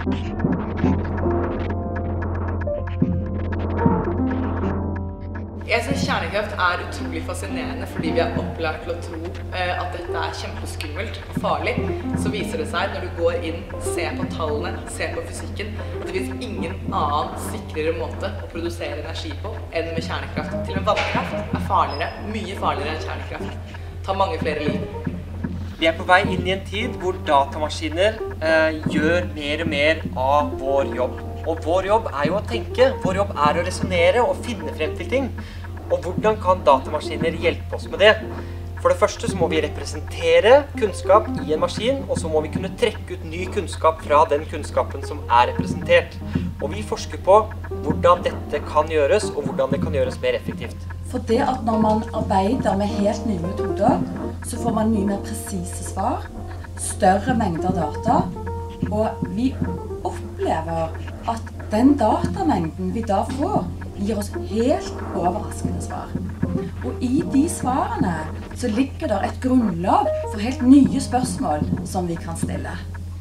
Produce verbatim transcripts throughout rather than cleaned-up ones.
Jeg synes kjernekraft er utrolig fascinerende fordi vi er opplært til å tro at dette er kjempeskummelt og farlig. Så viser det seg når du går inn, ser på tallene, ser på fysikken, at det finnes ingen annen sikrere måte å produsere energi på enn med kjernekraft. Til en vannkraft er farligere, mye farligere enn kjernekraft. Tar mange flere liv. Vi er på vei inn i en tid hvor datamaskiner eh, gjør mer og mer av vår jobb. Og vår jobb er jo å tenke, vår jobb er å resonere og finne frem til ting. Og hvordan kan datamaskiner hjelpe oss med det? For det første så må vi representere kunnskap i en maskin, og så må vi kunne trekke ut ny kunnskap fra den kunnskapen som er representert. Og vi forsker på hvordan dette kan gjøres, og hvordan det kan gjøres mer effektivt. For det at når man arbeider med helt nye metoder, så får man mye mer presise svar, større mengder data, og vi opplever at den datamengden vi da får, gir oss helt overraskende svar. Og i de svarene så ligger det et grunnlag for helt nye spørsmål som vi kan stille.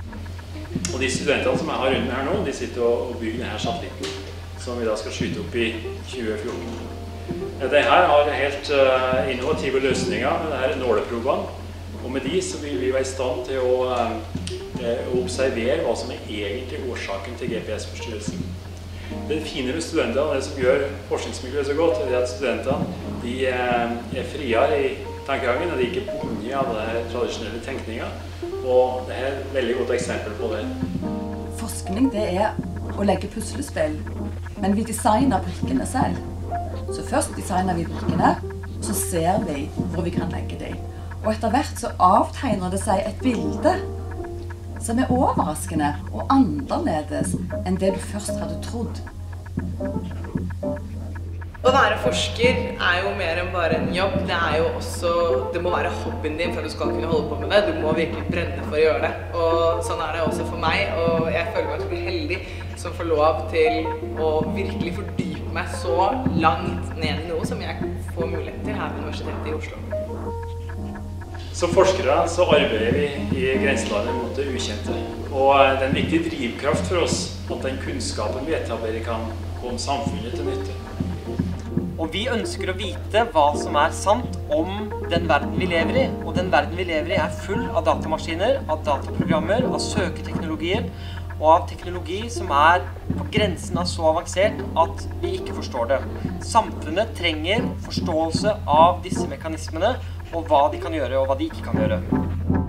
Og de studentene som jeg har rundt med her nå, de sitter og bygger denne satellitten, som vi da skal skyte opp i tjue fjorten. Det her har helt innovative løsninger med disse nåleprobene, og med de så vil vi være i stand til å å observere hva som er egentlig årsaken til G P S-forstyrrelsen. Det fine med studentene, og det som gjør forskningsmiljøet så godt, er at studentene de er friere i tankegangen, og de er ikke bundet av den tradisjonelle tenkningen. Og det er et veldig godt eksempel på det. Forskning det er å legge puslespill, men vi designer brikkene selv. Så først designer vi brikkene, og så ser vi hvor vi kan legge dem. Og etter hvert så avtegner det seg et bilde som er overraskende og annerledes enn det du først hadde trodd. Å være forsker er jo mer enn bare en jobb. Det er jo også, det må være hobbyen din for at du skal kunne holde på med det. Du må virkelig brenne for å gjøre det. Og sånn er det også for meg, og jeg føler meg så heldig som får lov til å virkelig fordype meg så langt ned i noe som jeg får mulighet til her på Universitetet i Oslo. Som forskere så arbeider vi i grenselandet mot det ukjente, og det er en viktig drivkraft for oss at den kunnskapen vi etablerer kan komme samfunnet til nytte. Og vi ønsker å vite hva som er sant om den verden vi lever i, og den verden vi lever i er full av datamaskiner, av dataprogrammer, av søketeknologier, og av teknologi som er på grensen av så avansert at vi ikke forstår det. Samfunnet trenger forståelse av disse mekanismene, og hva de kan gjøre og hva de ikke kan gjøre.